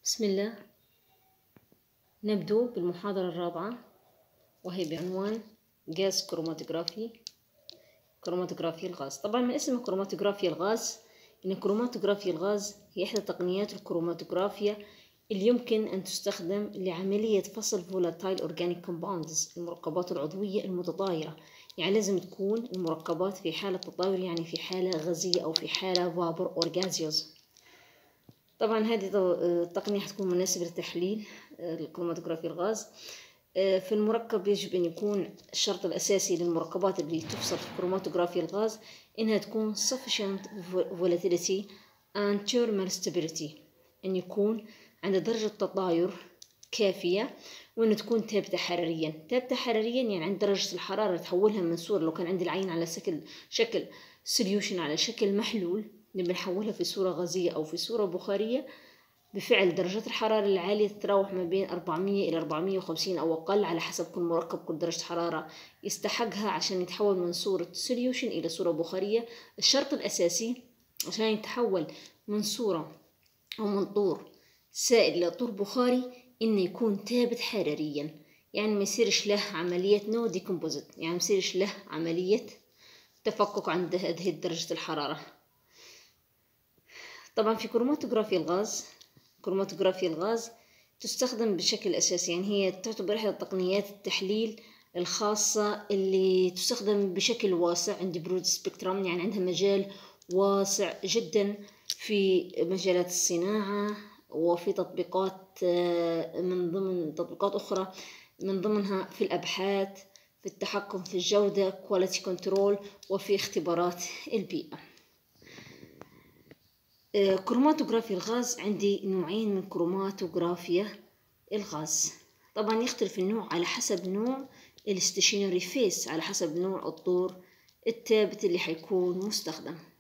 بسم الله. نبدأ بالمحاضرة الرابعة وهي بعنوان غاز كروماتوغرافي. كروماتوغرافي الغاز. طبعا من اسم كروماتوغرافي الغاز إن كروماتوغرافي الغاز هي إحدى تقنيات الكروماتوغرافيا اللي يمكن أن تستخدم لعملية فصل فولاتايل أورجانيك كومباوندز، المركبات العضوية المتطايرة. يعني لازم تكون المركبات في حالة تطاير، يعني في حالة غازية أو في حالة فابور أو غازيوز. طبعا هذه التقنية حتكون مناسبة لتحليل الكروماتوغرافي الغاز. في المركب يجب أن يكون الشرط الأساسي للمركبات اللي تفصل في كروماتوغرافي الغاز إنها تكون sufficient volatility and thermal stability، أن يكون عند درجة تطاير كافية، وأن تكون ثابتة حراريا. ثابتة حراريا يعني عند درجة الحرارة تحولها من صورة، لو كان عندي العين على شكل solution، على شكل محلول، نبي نحولها في صورة غازية أو في صورة بخارية. بفعل درجات الحرارة العالية تتراوح ما بين 400 إلى 450 أو أقل، على حسب كل مركب كل درجة حرارة يستحقها عشان يتحول من صورة سوليوشن إلى صورة بخارية. الشرط الأساسي عشان يتحول من صورة أو من طور سائل إلى طور بخاري إنه يكون ثابت حراريا، يعني ما يصيرش له عملية نو ديكومبوزيت، يعني ما يصيرش له عملية تفكك عند هذه درجة الحرارة. طبعا في كروماتوغرافي الغاز تستخدم بشكل أساسي، يعني هي تعتبر إحدى تقنيات التحليل الخاصة اللي تستخدم بشكل واسع عند برود سبيكترم، يعني عندها مجال واسع جدا في مجالات الصناعة وفي تطبيقات من ضمن تطبيقات أخرى، من ضمنها في الأبحاث، في التحكم في الجودة quality control، وفي اختبارات البيئة. كروماتوغرافي الغاز عندي نوعين من كروماتوغرافيا الغاز. طبعا يختلف النوع على حسب نوع الستيشنري فيس، على حسب نوع الطور الثابت اللي حيكون مستخدم.